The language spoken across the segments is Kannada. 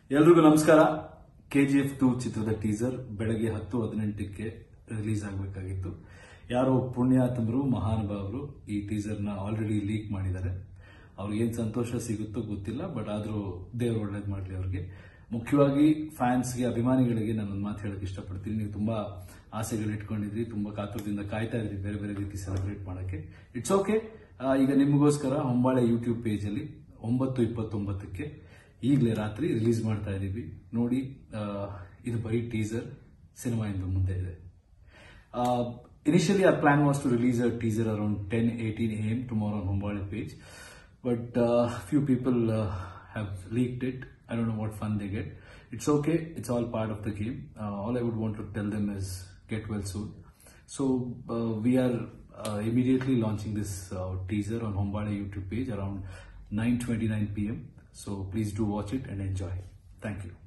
ಎಲ್ರಿಗೂ ನಮಸ್ಕಾರ. KGF 2 ಚಿತ್ರದ ಟೀಸರ್ ಬೆಳಗ್ಗೆ 10:18ಕ್ಕೆ ರಿಲೀಸ್ ಆಗಬೇಕಾಗಿತ್ತು. ಯಾರೋ ಪುಣ್ಯಾತಮರು ಮಹಾನುಭಾವರು ಈ ಟೀಸರ್ನ ಆಲ್ರೆಡಿ ಲೀಕ್ ಮಾಡಿದ್ದಾರೆ. ಅವ್ರಿಗೆ ಏನು ಸಂತೋಷ ಸಿಗುತ್ತೋ ಗೊತ್ತಿಲ್ಲ, ಬಟ್ ಆದರೂ ದೇವರು ಒಳ್ಳೇದು ಮಾಡಲಿ ಅವ್ರಿಗೆ. ಮುಖ್ಯವಾಗಿ ಫ್ಯಾನ್ಸ್ಗೆ, ಅಭಿಮಾನಿಗಳಿಗೆ ನಾನೊಂದು ಮಾತು ಹೇಳಕ್ಕೆ ಇಷ್ಟಪಡ್ತೀನಿ. ನೀವು ತುಂಬಾ ಆಸೆಗಳು ಇಟ್ಕೊಂಡಿದ್ರಿ, ತುಂಬಾ ಕಾತುರದಿಂದ ಕಾಯ್ತಾ ಇದ್ರಿ ಬೇರೆ ಬೇರೆ ರೀತಿ ಸೆಲೆಬ್ರೇಟ್ ಮಾಡಕ್ಕೆ. It's okay. ಈಗ ನಿಮಗೋಸ್ಕರ ಹೊಂಬಾಳೆ ಯೂಟ್ಯೂಬ್ ಪೇಜಲ್ಲಿ 9:29ಕ್ಕೆ ಈಗಲೇ ರಾತ್ರಿ ರಿಲೀಸ್ ಮಾಡ್ತಾ ಇದ್ದೀವಿ. ನೋಡಿ, ಇದು ಬರೀ ಟೀಸರ್, ಸಿನಿಮಾ ಇಂದು ಮುಂದೆ ಇದೆ. Initially, our plan was to release a teaser around 10:18 a.m. tomorrow on Hombale page, but few people have leaked it. I don't know what fun they get. It's okay. It's all part of the game. All I would want to tell them is get well soon. So we are immediately launching this teaser on Hombale YouTube page around 9:29 p.m. So please do watch it and enjoy. Thank you.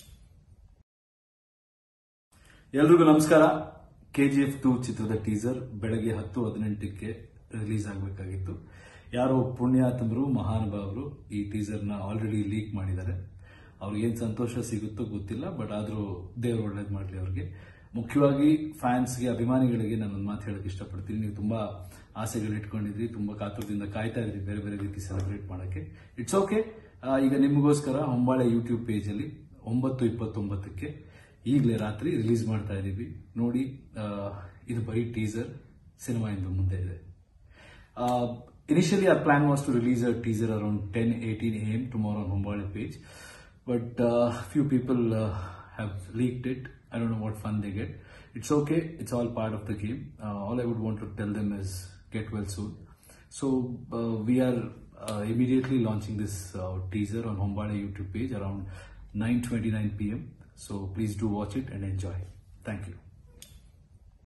ಎಲ್ರಿಗೂ ನಮಸ್ಕಾರ. KGF 2 ಚಿತ್ರದ ಟೀಸರ್ ಬೆಳಗ್ಗೆ 10:18ಕ್ಕೆ ರಿಲೀಸ್ ಆಗಬೇಕಾಗಿತ್ತು. ಯಾರೋ ಪುಣ್ಯಾತಮರು ಮಹಾನುಭಾವರು ಈ ಟೀಸರ್ನ ಆಲ್ರೆಡಿ ಲೀಕ್ ಮಾಡಿದ್ದಾರೆ. ಅವ್ರಿಗೆ ಏನು ಸಂತೋಷ ಸಿಗುತ್ತೋ ಗೊತ್ತಿಲ್ಲ, ಬಟ್ ಆದರೂ ದೇವರು ಒಳ್ಳೇದು ಮಾಡಲಿ ಅವ್ರಿಗೆ. ಮುಖ್ಯವಾಗಿ ಫ್ಯಾನ್ಸ್ಗೆ, ಅಭಿಮಾನಿಗಳಿಗೆ ನಾನೊಂದು ಮಾತು ಹೇಳಕ್ಕೆ ಇಷ್ಟಪಡ್ತೀನಿ. ನೀವು ತುಂಬಾ ಆಸೆಗಳು ಇಟ್ಕೊಂಡಿದ್ರಿ, ತುಂಬಾ ಕಾತುರದಿಂದ ಕಾಯ್ತಾ ಇದ್ರಿ ಬೇರೆ ಬೇರೆ ರೀತಿ ಸೆಲೆಬ್ರೇಟ್ ಮಾಡಕ್ಕೆ. It's okay. ಈಗ ನಿಮಗೋಸ್ಕರ ಹೊಂಬಾಳೆ ಯೂಟ್ಯೂಬ್ ಪೇಜಲ್ಲಿ 9:29ಕ್ಕೆ ಈಗಲೇ ರಾತ್ರಿ ರಿಲೀಸ್ ಮಾಡ್ತಾ ಇದ್ದೀವಿ. ನೋಡಿ, ಇದು ಬರೀ ಟೀಸರ್, ಸಿನಿಮಾ ಇಂದು ಮುಂದೆ ಇದೆ. Initially, our plan was to release a teaser around 10:18 a.m. tomorrow on Hombale page, but few people have leaked it. I don't know what fun they get. It's okay. It's all part of the game. All I would want to tell them is get well soon. So we are immediately launching this teaser on Hombale YouTube page around 9:29 p.m. So please do watch it and enjoy. Thank you.